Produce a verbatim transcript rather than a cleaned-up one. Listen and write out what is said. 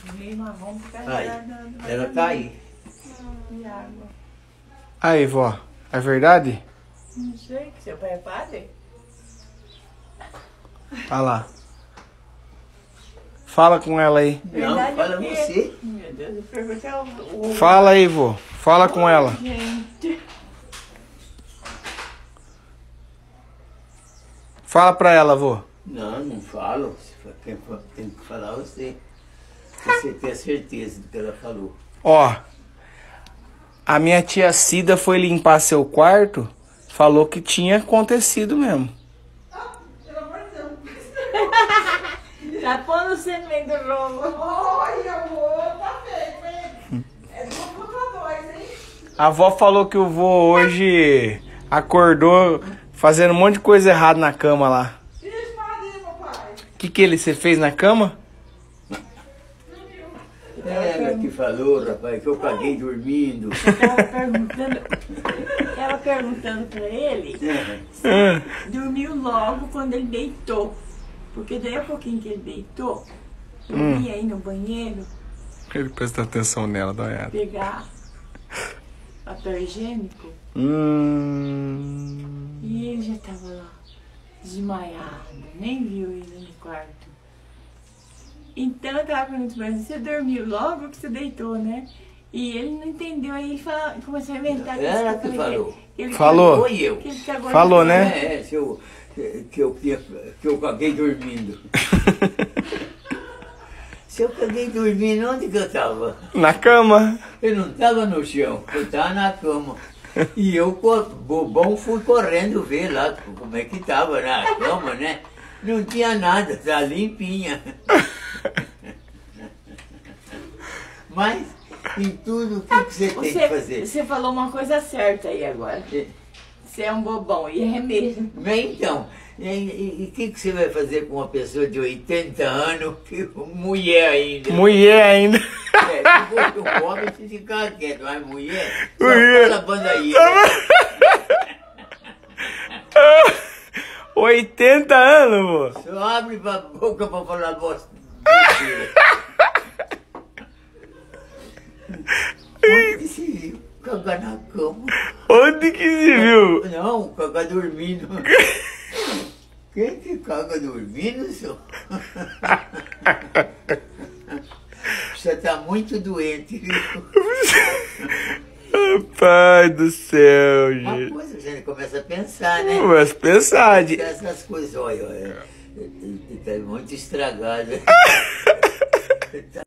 Meio marrom por causa Aí, da- da- da- ela tá aí. E água. Aí, vó. É verdade? Não sei, que seu pai é padre? Olha lá. Fala com ela aí. Não, Verdade fala é o quê? você. Meu Deus, eu perguntei ao... o- Fala aí, vô. Fala com ela. Gente, Fala pra ela, vô. Não, não falo. Quem fa- tem que falar você. Você tem a certeza do que ela falou. Ó. A minha tia Cida foi limpar seu quarto. Falou que tinha acontecido mesmo. tá pondo semente do rolo. Olha, amor, tá feio, hein? É duas contra dois, hein? A avó falou que o vô hoje acordou fazendo um monte de coisa errada na cama lá. Vixe, Maria, meu pai. O que que ele você fez na cama? Ela que falou, rapaz, que eu caguei dormindo. Tava perguntando, tava perguntando pra ele se Ah. dormiu logo quando ele deitou. Porque daí a pouquinho que ele deitou, eu Hum. ia aí no banheiro Ele presta atenção nela, dá uma olhada. pegar papel higiênico Hum. e ele já tava lá, desmaiado, nem viu ele no quarto. Então eu tava perguntando pra ele, você dormiu logo que você deitou, né? E ele não entendeu, aí ele fala, começou a inventar. Ela eu que falei falou. que ele Falou. Foi eu. Que ele cagou Falou, na né? cama. É, se eu, que, eu, que, eu, que eu caguei dormindo. Se eu caguei dormindo, onde que eu tava? Na cama. Eu não tava no chão, eu tava na cama. E eu, co- bobão, fui correndo ver lá como é que tava na cama, né? Não tinha nada, tá limpinha. Mas, em tudo, o que, que você tem que Você, fazer? você falou uma coisa certa aí agora. Você é um bobão, e é mesmo. Bem, então, e o que, que você vai fazer com uma pessoa de oitenta anos, que mulher ainda? Mulher ainda. É, se fosse um homem, você ficava quieto, mas mulher, só Mulher. fala bandaíra. oitenta anos, vô. Só abre a boca pra falar bosta. Onde que se viu? Cagar na cama. Onde que se viu? Não, cagar dormindo. Quem que caga dormindo, senhor? Você tá muito doente, viu? Pai do céu, Uma gente. coisa, você começa a pensar, né? Mas pensar de... Essas coisas, olha, olha, tá muito estragado.